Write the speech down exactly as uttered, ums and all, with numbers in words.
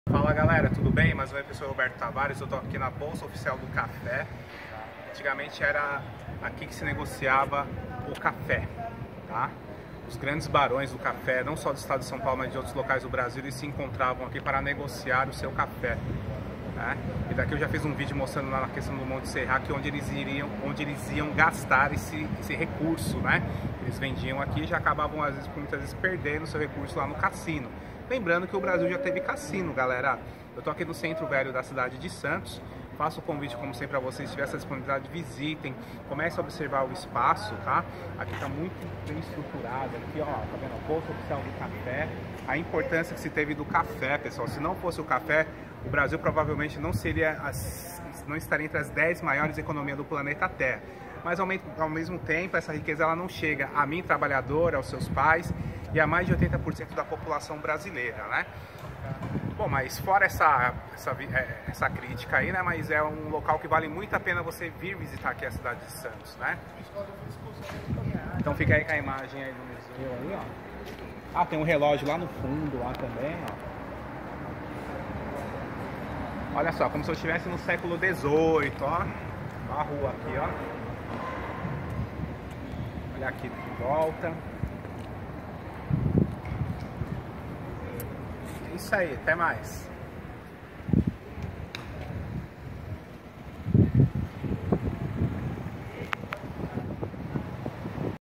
Fala galera, tudo bem? Mais uma vez, professor Roberto Tavares. Eu estou aqui na Bolsa Oficial do Café. Antigamente era aqui que se negociava o café, tá? Os grandes barões do café, não só do estado de São Paulo, mas de outros locais do Brasil, eles se encontravam aqui para negociar o seu café, né? E daqui eu já fiz um vídeo mostrando lá na questão do Monte Serraque, onde eles iriam, onde eles iam gastar esse, esse recurso, né? Eles vendiam aqui e já acabavam às vezes, muitas vezes perdendo o seu recurso lá no cassino. Lembrando que o Brasil já teve cassino, galera. Eu tô aqui no centro velho da cidade de Santos. Faço o convite, como sempre, a vocês, se tiver essa disponibilidade, visitem, comece a observar o espaço, tá? Aqui tá muito bem estruturado, aqui ó, tá vendo? A Bolsa Oficial do Café. A importância que se teve do café, pessoal. Se não fosse o café, o Brasil provavelmente não seria, as, não estaria entre as dez maiores economias do planeta Terra. Mas ao, ao mesmo tempo, essa riqueza ela não chega a mim, trabalhador, aos seus pais e a mais de oitenta por cento da população brasileira, né? Bom, mas fora essa, essa, essa crítica aí, né? Mas é um local que vale muito a pena você vir visitar aqui a cidade de Santos, né? Então fica aí com a imagem aí do museu aí, ó. Ah, tem um relógio lá no fundo, lá também, ó. Olha só, como se eu estivesse no século dezoito, ó. A rua aqui, ó. Olha aqui de volta. É isso aí, até mais.